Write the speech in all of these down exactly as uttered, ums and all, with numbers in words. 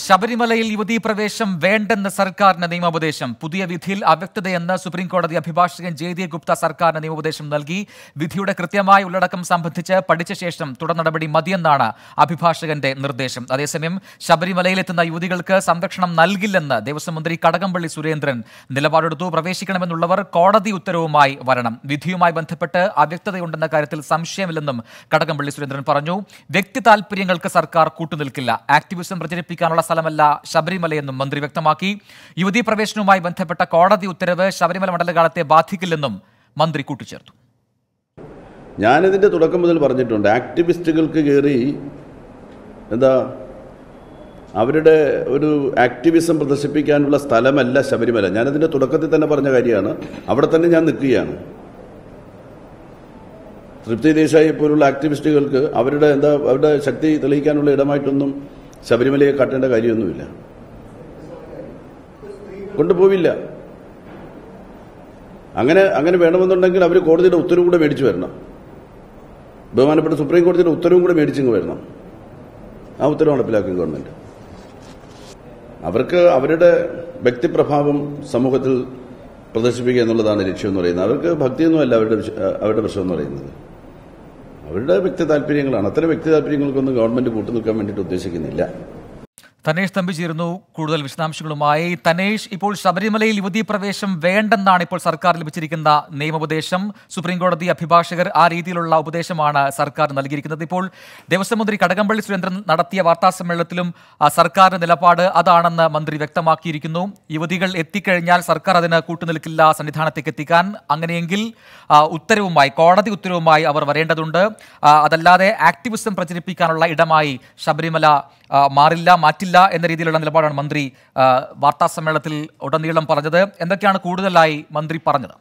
ശബരിമലയിൽ യുവതീ പ്രവേശം വേണ്ടെന്ന് സർക്കാരിന് നിയമോപദേശം. പുതിയ വിധിയിൽ അവ്യക്തതയെന്ന് സുപ്രീംകോടതി അഭിഭാഷകൻ ജെ ഗുപ്ത സർക്കാരിന് നിയമോപദേശം നൽകി. വിധിയുടെ കൃത്യമായ ഉള്ളടക്കം സംബന്ധിച്ച് പഠിച്ച ശേഷം തുടർ നടപടി മതിയെന്നാണ് അഭിഭാഷകന്റെ നിർദ്ദേശം. അതേസമയം ശബരിമലയിലെത്തുന്ന യുവതികൾക്ക് സംരക്ഷണം നൽകില്ലെന്ന് ദേവസ്വം മന്ത്രി കടകംപള്ളി സുരേന്ദ്രൻ നിലപാടെടുത്തു. പ്രവേശിക്കണമെന്നുള്ളവർ കോടതി ഉത്തരവുമായി വരണം. വിധിയുമായി ബന്ധപ്പെട്ട് അവ്യക്തതയുണ്ടെന്ന കാര്യത്തിൽ സംശയമില്ലെന്നും കടകംപള്ളി സുരേന്ദ്രൻ പറഞ്ഞു. വ്യക്തി താൽപര്യങ്ങൾക്ക് സർക്കാർ കൂട്ടുനിൽക്കില്ല. ആക്ടിവിസം പ്രചരിപ്പിക്കാനുള്ള സ്ഥലമല്ല ശബരിമലയെന്നും മന്ത്രി വ്യക്തമാക്കി. യുവതീ പ്രവേശനവുമായി ബന്ധപ്പെട്ട കോടതി ഉത്തരവ് ശബരിമല മണ്ഡലകാലത്തെ ബാധിക്കില്ലെന്നും മന്ത്രി കൂട്ടിച്ചേർത്തു. ഞാനിതിൻ്റെ തുടക്കം മുതൽ പറഞ്ഞിട്ടുണ്ട്, ആക്ടിവിസ്റ്റുകൾക്ക് കയറി എന്താ അവരുടെ ഒരു ആക്ടിവിസം പ്രദർശിപ്പിക്കാനുള്ള സ്ഥലമല്ല ശബരിമല. ഞാനതിൻ്റെ തുടക്കത്തിൽ തന്നെ പറഞ്ഞ കാര്യമാണ്. അവിടെ തന്നെ ഞാൻ നിൽക്കുകയാണ്. തൃപ്തി ദേശായി പോലുള്ള ആക്ടിവിസ്റ്റുകൾക്ക് അവരുടെ എന്താ അവരുടെ ശക്തി തെളിയിക്കാനുള്ള ഇടമായിട്ടൊന്നും ശബരിമലയെ കാട്ടേണ്ട കാര്യമൊന്നുമില്ല. കൊണ്ടുപോവില്ല. അങ്ങനെ അങ്ങനെ വേണമെന്നുണ്ടെങ്കിൽ അവർ കോടതിയുടെ ഉത്തരവ് കൂടെ മേടിച്ചു വരണം. ബഹുമാനപ്പെട്ട സുപ്രീം കോടതിയുടെ ഉത്തരവും കൂടെ മേടിച്ചിങ്ങ് വരണം. ആ ഉത്തരവ് നടപ്പിലാക്കും ഗവൺമെന്റ്. അവർക്ക് അവരുടെ വ്യക്തിപ്രഭാവം സമൂഹത്തിൽ പ്രദർശിപ്പിക്കുക എന്നുള്ളതാണ് ലക്ഷ്യം എന്ന് പറയുന്നത്. അവർക്ക് ഭക്തിയൊന്നുമല്ല അവരുടെ അവരുടെ പ്രശ്നം എന്ന് പറയുന്നത്. അവരുടെ വ്യക്തി താല്പര്യങ്ങളാണ്. അത്തരം വ്യക്തി താല്പര്യങ്ങൾക്കൊന്നും ഗവൺമെന്റ് കൂട്ടുനിൽക്കാൻ വേണ്ടിയിട്ട് ഉദ്ദേശിക്കുന്നില്ല. തനേഷ് തമ്പി ചേരുന്നു കൂടുതൽ വിശദാംശങ്ങളുമായി. തനേഷ്, ഇപ്പോൾ ശബരിമലയിൽ യുവതീ പ്രവേശം വേണ്ടെന്നാണ് ഇപ്പോൾ സർക്കാർ ലഭിച്ചിരിക്കുന്ന നിയമോപദേശം. സുപ്രീംകോടതി അഭിഭാഷകർ ആ രീതിയിലുള്ള ഉപദേശമാണ് സർക്കാർ നൽകിയിരിക്കുന്നത്. ഇപ്പോൾ ദേവസ്വം മന്ത്രി കടകംപള്ളി സുരേന്ദ്രൻ നടത്തിയ വാർത്താ സമ്മേളനത്തിലും സർക്കാരിന്റെ നിലപാട് അതാണെന്ന് മന്ത്രി വ്യക്തമാക്കിയിരിക്കുന്നു. യുവതികൾ എത്തിക്കഴിഞ്ഞാൽ സർക്കാർ അതിന് കൂട്ടുനിൽക്കില്ല, സന്നിധാനത്തേക്ക് എത്തിക്കാൻ. അങ്ങനെയെങ്കിൽ ഉത്തരവുമായി, കോടതി ഉത്തരവുമായി അവർ വരേണ്ടതുണ്ട്. അതല്ലാതെ ആക്ടിവിസം പ്രചരിപ്പിക്കാനുള്ള ഇടമായി ശബരിമല മാറില്ല, മാറ്റില്ല എന്ന രീതിയിലുള്ള നിലപാടാണ് മന്ത്രി വാർത്താ സമ്മേളനത്തിൽ ഉടനീളം പറഞ്ഞത്. എന്തൊക്കെയാണ് കൂടുതലായി മന്ത്രി പറഞ്ഞത്?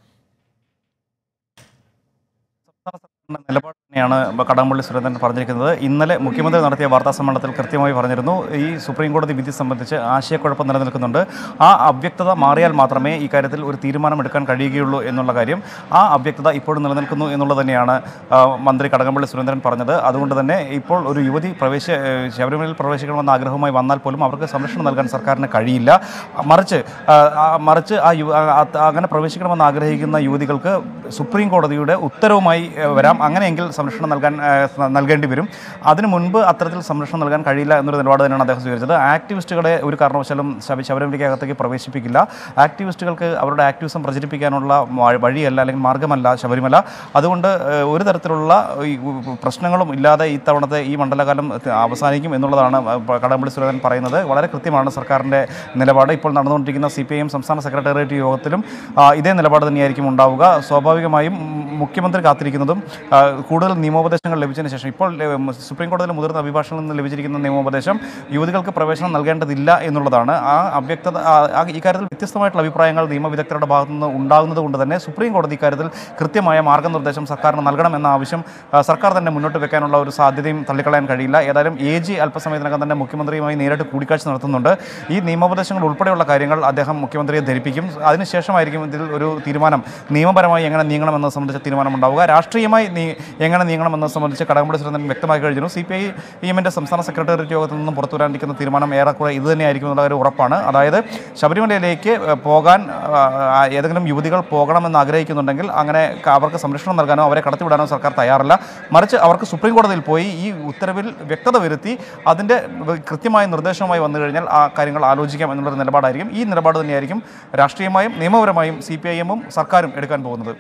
നിലപാട് തന്നെയാണ് കടകംപള്ളി സുരേന്ദ്രൻ പറഞ്ഞിരിക്കുന്നത്. ഇന്നലെ മുഖ്യമന്ത്രി നടത്തിയ വാർത്താ സമ്മേളനത്തിൽ കൃത്യമായി പറഞ്ഞിരുന്നു, ഈ സുപ്രീം കോടതി വിധി സംബന്ധിച്ച് ആശയക്കുഴപ്പം നിലനിൽക്കുന്നുണ്ട്. ആ അവ്യക്തത മാറിയാൽ മാത്രമേ ഇക്കാര്യത്തിൽ ഒരു തീരുമാനമെടുക്കാൻ കഴിയുകയുള്ളൂ എന്നുള്ള കാര്യം, ആ അവ്യക്തത ഇപ്പോഴും നിലനിൽക്കുന്നു എന്നുള്ളത് തന്നെയാണ് മന്ത്രി കടകംപള്ളി സുരേന്ദ്രൻ പറഞ്ഞത്. അതുകൊണ്ട് തന്നെ ഇപ്പോൾ ഒരു യുവതി പ്രവേശ ശബരിമലയിൽ പ്രവേശിക്കണമെന്ന ആഗ്രഹവുമായി വന്നാൽ പോലും അവർക്ക് സംരക്ഷണം നൽകാൻ സർക്കാരിന് കഴിയില്ല. മറിച്ച് മറിച്ച് ആ യു അങ്ങനെ പ്രവേശിക്കണമെന്ന് ആഗ്രഹിക്കുന്ന യുവതികൾക്ക് സുപ്രീം കോടതിയുടെ ഉത്തരവുമായി വരാം. അങ്ങനെയെങ്കിൽ സംരക്ഷണം നൽകാൻ നൽകേണ്ടി വരും. അതിനു മുൻപ് അത്തരത്തിൽ സംരക്ഷണം നൽകാൻ കഴിയില്ല എന്നൊരു നിലപാട് തന്നെയാണ് അദ്ദേഹം സ്വീകരിച്ചത്. ആക്ടിവിസ്റ്റുകളെ ഒരു കാരണവശാലും ശബരിമലയ്ക്കകത്തേക്ക് പ്രവേശിപ്പിക്കില്ല. ആക്ടിവിസ്റ്റുകൾക്ക് അവരുടെ ആക്ടിവിസം പ്രചരിപ്പിക്കാനുള്ള വഴിയല്ല, അല്ലെങ്കിൽ മാർഗമല്ല ശബരിമല. അതുകൊണ്ട് ഒരു തരത്തിലുള്ള പ്രശ്നങ്ങളും ഇല്ലാതെ ഈ തവണത്തെ ഈ മണ്ഡലകാലം അവസാനിക്കും എന്നുള്ളതാണ് കടകംപള്ളി സുരേന്ദ്രൻ പറയുന്നത്. വളരെ കൃത്യമാണ് സർക്കാരിൻ്റെ നിലപാട്. ഇപ്പോൾ നടന്നുകൊണ്ടിരിക്കുന്ന സി പി ഐ എം സംസ്ഥാന സെക്രട്ടേറിയറ്റ് യോഗത്തിലും ഇതേ നിലപാട് തന്നെയായിരിക്കും ഉണ്ടാവുക. സ്വാഭാവികമായും മുഖ്യമന്ത്രി കാത്തിരിക്കുന്നതും കൂടുതൽ നിയമോപദേശങ്ങൾ ലഭിച്ചതിന് ശേഷം, ഇപ്പോൾ സുപ്രീം കോടതിയിലെ മുതിർന്ന അഭിഭാഷകനിൽ നിന്ന് ലഭിച്ചിരിക്കുന്ന നിയമോപദേശം യുവതികൾക്ക് പ്രവേശനം നൽകേണ്ടതില്ല എന്നുള്ളതാണ്. ആ അവ്യക്തത, ഇക്കാര്യത്തിൽ വ്യത്യസ്തമായിട്ടുള്ള അഭിപ്രായങ്ങൾ നിയമവിദഗ്ധരുടെ ഭാഗത്തു നിന്ന് ഉണ്ടാകുന്നത് കൊണ്ട് തന്നെ സുപ്രീം കോടതി ഇക്കാര്യത്തിൽ കൃത്യമായ മാർഗ്ഗനിർദ്ദേശം സർക്കാരിന് നൽകണം എന്ന ആവശ്യം സർക്കാർ തന്നെ മുന്നോട്ട് വെക്കാനുള്ള ഒരു സാധ്യതയും തള്ളിക്കളയാൻ കഴിയില്ല. ഏതായാലും എ ജി അല്പസമയത്തിനകം തന്നെ മുഖ്യമന്ത്രിയുമായി നേരിട്ട് കൂടിക്കാഴ്ച നടത്തുന്നുണ്ട്. ഈ നിയമോപദേശങ്ങൾ ഉൾപ്പെടെയുള്ള കാര്യങ്ങൾ അദ്ദേഹം മുഖ്യമന്ത്രിയെ ധരിപ്പിക്കും. അതിനുശേഷമായിരിക്കും ഇതിൽ ഒരു തീരുമാനം, നിയമപരമായി എങ്ങനെ നീങ്ങണമെന്നത് സംബന്ധിച്ച തീരുമാനം ഉണ്ടാവുക. രാഷ്ട്രീയമായി എങ്ങനെ നീങ്ങണമെന്നത് സംബന്ധിച്ച് കടകംപള്ളി സുരേന്ദ്രൻ വ്യക്തമാക്കി കഴിഞ്ഞു. സി പി ഐ എമ്മിൻ്റെ സംസ്ഥാന സെക്രട്ടേറിയറ്റ് യോഗത്തിൽ നിന്നും പുറത്തു വരാനിരിക്കുന്ന തീരുമാനം ഏറെക്കുറെ ഇത് തന്നെയായിരിക്കും എന്നുള്ള ഒരു ഉറപ്പാണ്. അതായത് ശബരിമലയിലേക്ക് പോകാൻ ഏതെങ്കിലും യുവതികൾ പോകണമെന്ന് ആഗ്രഹിക്കുന്നുണ്ടെങ്കിൽ അങ്ങനെ അവർക്ക് സംരക്ഷണം നൽകാനോ അവരെ കടത്തിവിടാനോ സർക്കാർ തയ്യാറല്ല. മറിച്ച് അവർക്ക് സുപ്രീം കോടതിയിൽ പോയി ഈ ഉത്തരവിൽ വ്യക്തത വരുത്തി അതിൻ്റെ കൃത്യമായ നിർദ്ദേശവുമായി വന്നു കഴിഞ്ഞാൽ ആ കാര്യങ്ങൾ ആലോചിക്കാം എന്നുള്ളൊരു നിലപാടായിരിക്കും. ഈ നിലപാട് തന്നെയായിരിക്കും രാഷ്ട്രീയമായും നിയമപരമായും സി പി ഐ എമ്മും സർക്കാരും എടുക്കാൻ പോകുന്നത്.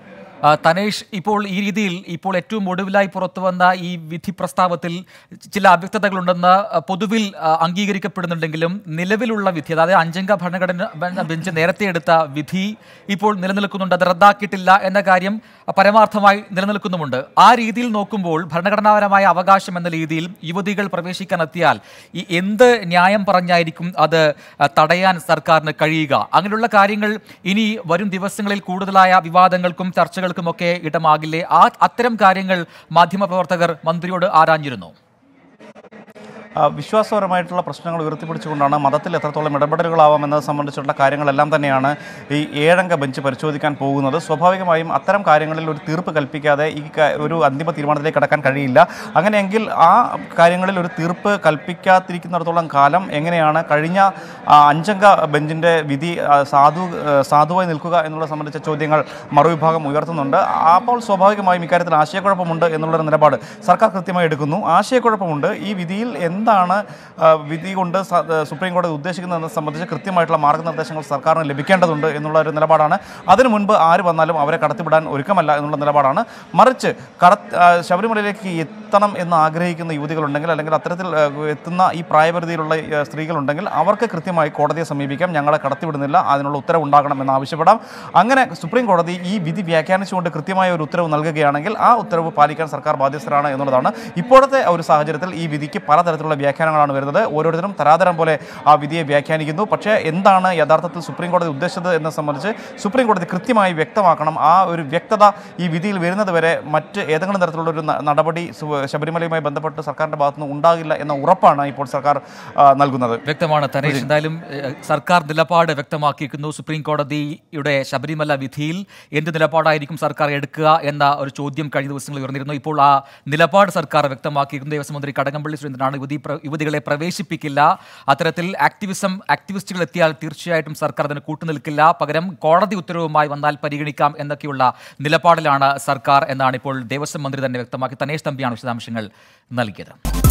തനേഷ്, ഇപ്പോൾ ഈ രീതിയിൽ ഇപ്പോൾ ഏറ്റവും ഒടുവിലായി പുറത്തു വന്ന ഈ വിധി പ്രസ്താവത്തിൽ ചില അവ്യക്തതകളുണ്ടെന്ന് പൊതുവിൽ അംഗീകരിക്കപ്പെടുന്നുണ്ടെങ്കിലും നിലവിലുള്ള വിധി, അതായത് അഞ്ചംഗ ഭരണഘടന ബെഞ്ച് നേരത്തെ എടുത്ത വിധി ഇപ്പോൾ നിലനിൽക്കുന്നുണ്ട്, അത് റദ്ദാക്കിയിട്ടില്ല എന്ന കാര്യം പരമാർത്ഥമായി നിലനിൽക്കുന്നുമുണ്ട്. ആ രീതിയിൽ നോക്കുമ്പോൾ ഭരണഘടനാപരമായ അവകാശം എന്ന രീതിയിൽ യുവതികൾ പ്രവേശിക്കാനെത്തിയാൽ ഈ എന്ത് ന്യായം പറഞ്ഞായിരിക്കും അത് തടയാൻ സർക്കാരിന് കഴിയുക? അങ്ങനെയുള്ള കാര്യങ്ങൾ ഇനി വരും ദിവസങ്ങളിൽ കൂടുതലായ വിവാദങ്ങൾക്കും ചർച്ചകൾക്കുമൊക്കെ ഇടമാകില്ലേ? ആ അത്തരം കാര്യങ്ങൾ മാധ്യമപ്രവർത്തകർ മന്ത്രിയോട് ആരാഞ്ഞിരുന്നു. വിശ്വാസപരമായിട്ടുള്ള പ്രശ്നങ്ങൾ ഉയർത്തിപ്പിടിച്ചുകൊണ്ടാണ് മതത്തിൽ എത്രത്തോളം ഇടപെടലുകളാവാം എന്നത് സംബന്ധിച്ചുള്ള കാര്യങ്ങളെല്ലാം തന്നെയാണ് ഈ ഏഴംഗ ബെഞ്ച് പരിശോധിക്കാൻ പോകുന്നത്. സ്വാഭാവികമായും അത്തരം കാര്യങ്ങളിൽ ഒരു തീർപ്പ് കൽപ്പിക്കാതെ ഈ ഒരു അന്തിമ തീരുമാനത്തിലേക്ക് കടക്കാൻ കഴിയില്ല. അങ്ങനെയെങ്കിൽ ആ കാര്യങ്ങളിൽ ഒരു തീർപ്പ് കൽപ്പിക്കാതിരിക്കുന്നിടത്തോളം കാലം എങ്ങനെയാണ് കഴിഞ്ഞ അഞ്ചംഗ ബെഞ്ചിൻ്റെ വിധി സാധു സാധുവായി നിൽക്കുക എന്നുള്ളത് സംബന്ധിച്ച ചോദ്യങ്ങൾ മറുവിഭാഗം ഉയർത്തുന്നുണ്ട്. അപ്പോൾ സ്വാഭാവികമായും ഇക്കാര്യത്തിൽ ആശയക്കുഴപ്പമുണ്ട് എന്നുള്ളൊരു നിലപാട് സർക്കാർ കൃത്യമായി എടുക്കുന്നു. ആശയക്കുഴപ്പമുണ്ട്. ഈ വിധിയിൽ എന്താണ് വിധി കൊണ്ട് സുപ്രീം കോടതി ഉദ്ദേശിക്കുന്നതെന്ന് സംബന്ധിച്ച് കൃത്യമായിട്ടുള്ള മാർഗ്ഗനിർദ്ദേശങ്ങൾ സർക്കാരിന് ലഭിക്കേണ്ടതുണ്ട് എന്നുള്ള ഒരു നിലപാടാണ്. അതിനു മുൻപ് ആര് വന്നാലും അവരെ കടത്തിവിടാൻ ഒരുക്കമല്ല എന്നുള്ള നിലപാടാണ്. മറിച്ച് കട ശബരിമലയിലേക്ക് എത്തണം എന്ന് ആഗ്രഹിക്കുന്ന യുവതികളുണ്ടെങ്കിൽ അല്ലെങ്കിൽ അത്തരത്തിൽ എത്തുന്ന ഈ പ്രായപരിധിയിലുള്ള സ്ത്രീകളുണ്ടെങ്കിൽ അവർക്ക് കൃത്യമായി കോടതിയെ സമീപിക്കാം. ഞങ്ങളെ കടത്തിവിടുന്നില്ല, അതിനുള്ള ഉത്തരവ് ഉണ്ടാകണം എന്ന് ആവശ്യപ്പെടാം. അങ്ങനെ സുപ്രീം കോടതി ഈ വിധി വ്യാഖ്യാനിച്ചുകൊണ്ട് കൃത്യമായ ഒരു ഉത്തരവ് നൽകുകയാണെങ്കിൽ ആ ഉത്തരവ് പാലിക്കാൻ സർക്കാർ ബാധ്യസ്ഥരാണ് എന്നുള്ളതാണ്. ഇപ്പോഴത്തെ ഒരു സാഹചര്യത്തിൽ ഈ വിധിക്ക് പലതരത്തിലുള്ള വ്യാഖ്യാനങ്ങളാണ് വരുന്നത്. ഓരോരുത്തരും തരാതരം പോലെ ആ വിധിയെ വ്യാഖ്യാനിക്കുന്നു. പക്ഷേ എന്താണ് യഥാർത്ഥത്തിൽ സുപ്രീം കോടതി ഉദ്ദേശിച്ചത് എന്നെ സംബന്ധിച്ച് സുപ്രീം കോടതി കൃത്യമായി വ്യക്തമാക്കണം. ആ ഒരു വ്യക്തത ഈ വിധിയിൽ വരുന്നത് വരെ മറ്റ് ഏതെങ്കിലും തരത്തിലുള്ള ഒരു നടപടി ശബരിമലയുമായി ബന്ധപ്പെട്ട് സർക്കാരിൻ്റെ ഭാഗത്തുനിന്ന് ഉണ്ടാകില്ല എന്ന ഉറപ്പാണ് ഇപ്പോൾ സർക്കാർ നൽകുന്നത്. വ്യക്തമാണ് തനേഷ്. എന്തായാലും സർക്കാർ നിലപാട് വ്യക്തമാക്കിയിരിക്കുന്നു. സുപ്രീം കോടതിയുടെ ശബരിമല വിധിയിൽ എന്ത് നിലപാടായിരിക്കും സർക്കാർ എടുക്കുക എന്ന ഒരു ചോദ്യം കഴിഞ്ഞ ദിവസങ്ങളിൽ ഉയർന്നിരുന്നു. ഇപ്പോൾ ആ നിലപാട് സർക്കാർ വ്യക്തമാക്കിയിരിക്കുന്നു. ദേവസ്വം മന്ത്രി കടകംപള്ളി സുരേന്ദ്രനാണ് യുവതി യുവതികളെ പ്രവേശിപ്പിക്കില്ല, അത്തരത്തിൽ ആക്ടിവിസം ആക്ടിവിസ്റ്റുകൾ എത്തിയാൽ തീർച്ചയായിട്ടും സർക്കാർ അതിന് കൂട്ടുനിൽക്കില്ല, പകരം കോടതി ഉത്തരവുമായി വന്നാൽ പരിഗണിക്കാം എന്നൊക്കെയുള്ള നിലപാടിലാണ് സർക്കാർ എന്നാണ് ഇപ്പോൾ ദേവസ്വം മന്ത്രി തന്നെ വ്യക്തമാക്കി. തനേഷ് തമ്പിയാണ് വിശദാംശങ്ങൾ നൽകിയത്.